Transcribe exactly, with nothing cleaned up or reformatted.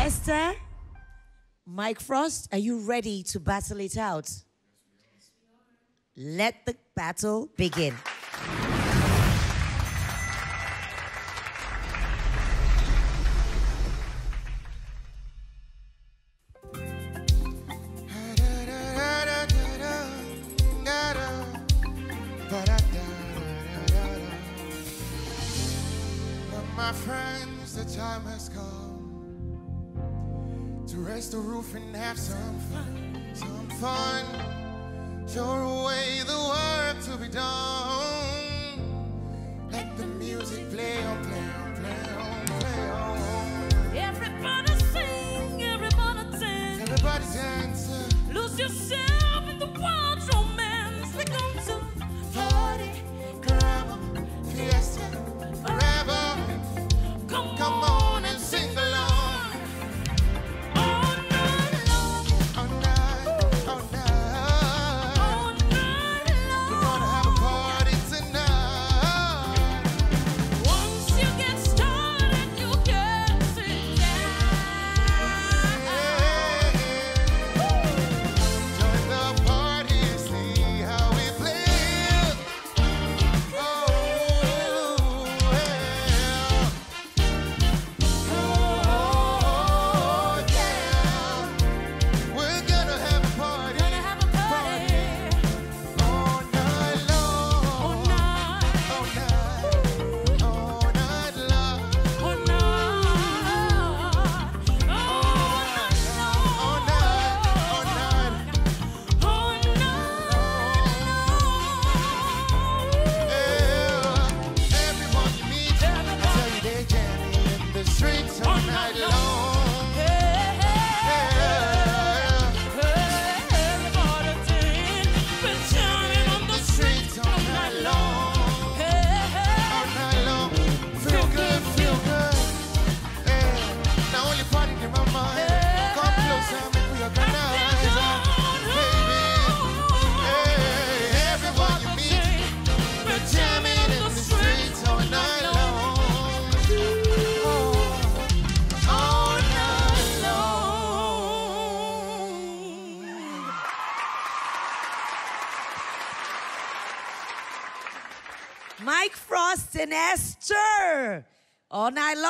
Esther, Mike Frost, are you ready to battle it out? Let the battle begin. My friends, the time has come to raise the roof and have some fun, some fun. Show away the work to be done. Let the music play on, play on, play on, play on. Everybody sing, everybody dance. Everybody dance. Lose yourself in the wild romance. We're going to party, Caramba, fiesta, forever. come, Come on. on and sing along. All night long, All night, all night. all night We're gonna have a long. party tonight. Once you get started, you can't sit down. Join the party, see how we play it. Oh, yeah. Oh, yeah. We're gonna have a party. Gonna have a party All night long. all night, All night. All night long. all night, all night All long. night. All night. All night. Everyone you meet, I tell you they're jamming in the streets all night long. Everybody dance, we're jamming on the streets all night long. All night long. Feel good, feel good. Yeah. Now only party in my mind. Come closer, make we organize. Baby. Hey, everyone you meet, We're jamming in the streets all night long. Oh, all night long. Mike Frost and Esther, all night long.